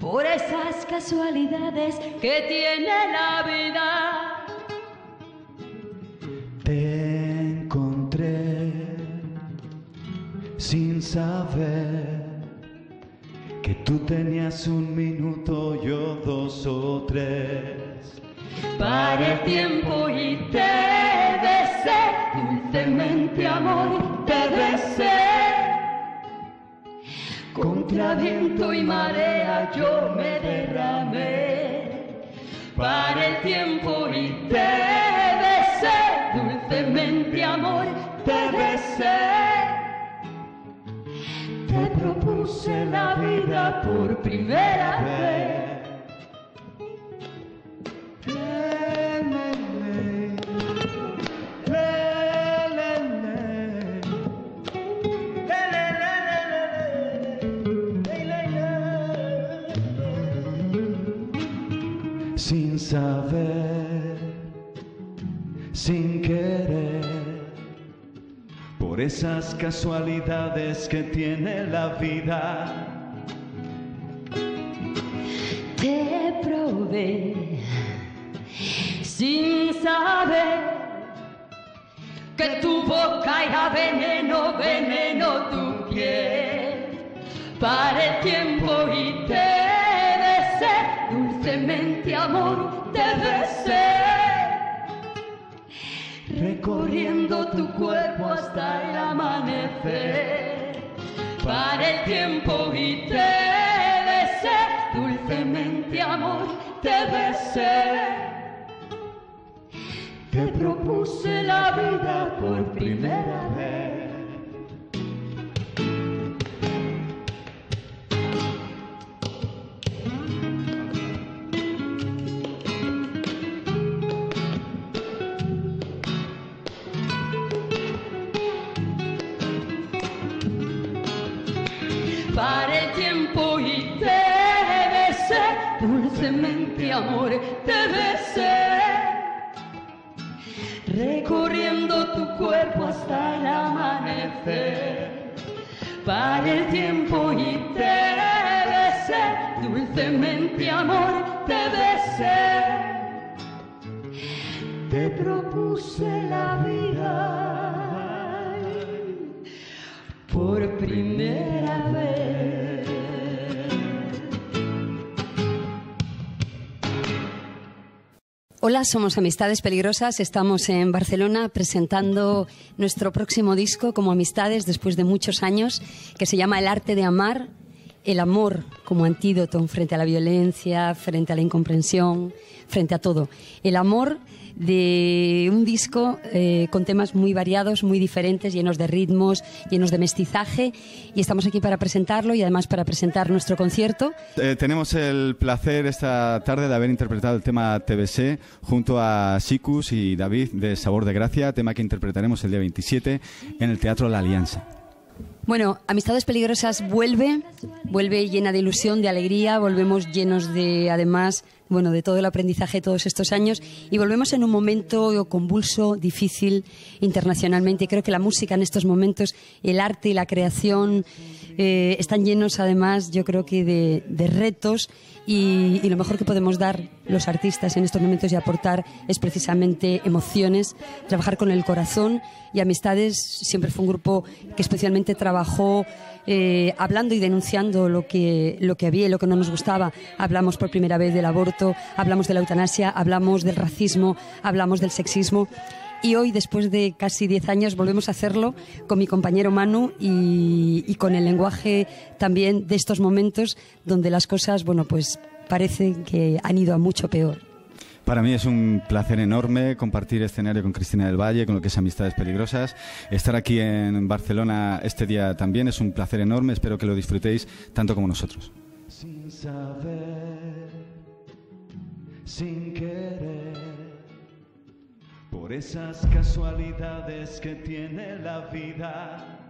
por esas casualidades que tiene la vida. Te encontré sin saber que tú tenías un minuto, yo 2 o 3. Para el tiempo y te besé, dulcemente amor, te besé. Contra viento y marea yo me derramé. Para el tiempo y te besé, dulcemente amor, te besé. Te propuse la vida por primera vez. Sin saber, sin querer, por esas casualidades que tiene la vida. Te probé sin saber que tu boca era veneno, veneno tu piel. Para el tiempo y te besé, dulcemente amor, te besé. Recorriendo tu cuerpo hasta el amanecer. Para el tiempo y te besé, dulcemente amor, te besé. Te propuse la vida por primera vez. Para el tiempo y te besé, dulcemente amor, te besé. Recorriendo tu cuerpo hasta el amanecer. Para el tiempo y te besé, dulcemente amor, te besé. Te propuse la vida por primera vez. Hola, somos Amistades Peligrosas, estamos en Barcelona presentando nuestro próximo disco como Amistades después de muchos años, que se llama El arte de amar, el amor como antídoto frente a la violencia, frente a la incomprensión, frente a todo. El amor de un disco con temas muy variados, muy diferentes, llenos de ritmos, llenos de mestizaje, y estamos aquí para presentarlo y además para presentar nuestro concierto. Tenemos el placer esta tarde de haber interpretado el tema TBC junto a Sikus y David de Sabor de Gracia, tema que interpretaremos el día 27 en el Teatro La Alianza. Bueno, Amistades Peligrosas vuelve llena de ilusión, de alegría, volvemos llenos de, además, bueno, de todo el aprendizaje de todos estos años, y volvemos en un momento convulso, difícil internacionalmente. Y creo que la música en estos momentos, el arte y la creación están llenos, además, yo creo que de retos, y lo mejor que podemos dar los artistas en estos momentos y aportar es precisamente emociones, trabajar con el corazón. Y Amistades siempre fue un grupo que especialmente trabajó hablando y denunciando lo que había y lo que no nos gustaba. Hablamos por primera vez del aborto, hablamos de la eutanasia, hablamos del racismo, hablamos del sexismo. Y hoy, después de casi 10 años, volvemos a hacerlo con mi compañero Manu y con el lenguaje también de estos momentos donde las cosas, bueno, pues parecen que han ido a mucho peor. Para mí es un placer enorme compartir escenario con Cristina del Valle, con lo que es Amistades Peligrosas. Estar aquí en Barcelona este día también es un placer enorme. Espero que lo disfrutéis tanto como nosotros. Sin saber, sin querer, por esas casualidades que tiene la vida.